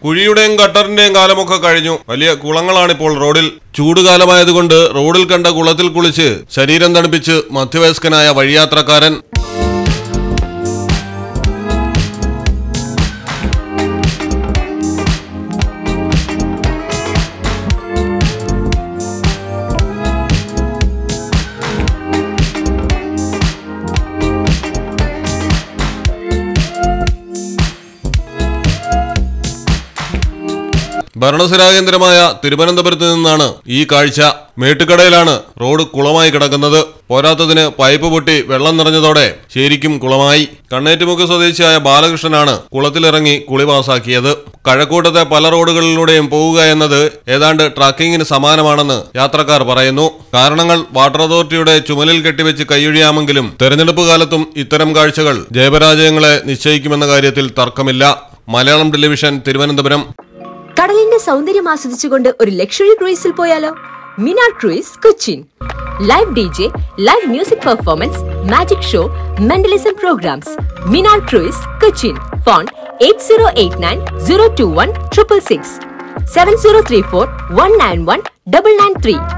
കുഴിയുടെയും ഗട്ടറിന്റെയും കാലമൊക്കെ കഴിഞ്ഞു. വലിയ കുളങ്ങളാണിപ്പോൾ റോഡിൽ. ചൂടുകാലമായതുകൊണ്ട് റോഡിൽ കണ്ട കുളത്തിൽ കുളിച്ച് ശരീരം തണുപ്പിച്ച് മധ്യവയസ്കനായ വഴിയാത്രക്കാരൻ. ഭരണസിരാ കേന്ദ്രമായ തിരുവനന്തപുരത്ത് നിന്നാണ് ഈ കാഴ്ച. മേട്ടുക്കടയിലാണ് റോഡ് കുളമായി കിടക്കുന്നത്. പോരാത്തതിന് പൈപ്പ് പൊട്ടി വെള്ളം നിറഞ്ഞതോടെ ശരിക്കും കുളമായി. കണ്ണേറ്റുമുക്ക് സ്വദേശിയായ ബാലകൃഷ്ണനാണ് കുളത്തിലിറങ്ങി കുളി പാസാക്കിയത്. കഴക്കൂട്ടത്തെ പല റോഡുകളിലൂടെയും പോവുക എന്നത് ഏതാണ്ട് ട്രക്കിങ്ങിന് സമാനമാണെന്ന് യാത്രക്കാർ പറയുന്നു. കാരണങ്ങൾ വാട്ടർ അതോറിറ്റിയുടെ ചുമലിൽ കെട്ടിവെച്ച് കൈയൊഴിയാമെങ്കിലും തെരഞ്ഞെടുപ്പ് കാലത്തും ഇത്തരം കാഴ്ചകൾ ജയപരാജയങ്ങളെ നിശ്ചയിക്കുമെന്ന കാര്യത്തിൽ തർക്കമില്ല. മലയാളം ടെലിവിഷൻ, തിരുവനന്തപുരം. കടലിന്റെ സൗന്ദര്യം ആസ്വദിച്ചുകൊണ്ട് ഒരു ലക്ഷറി ക്രൂയിസിൽ പോയാലോ? Minar cruise Cochin. Live DJ, live music performance, magic show, mentalism programmes. Minar cruise Cochin. Phone 8089 021 666 7034 191 993.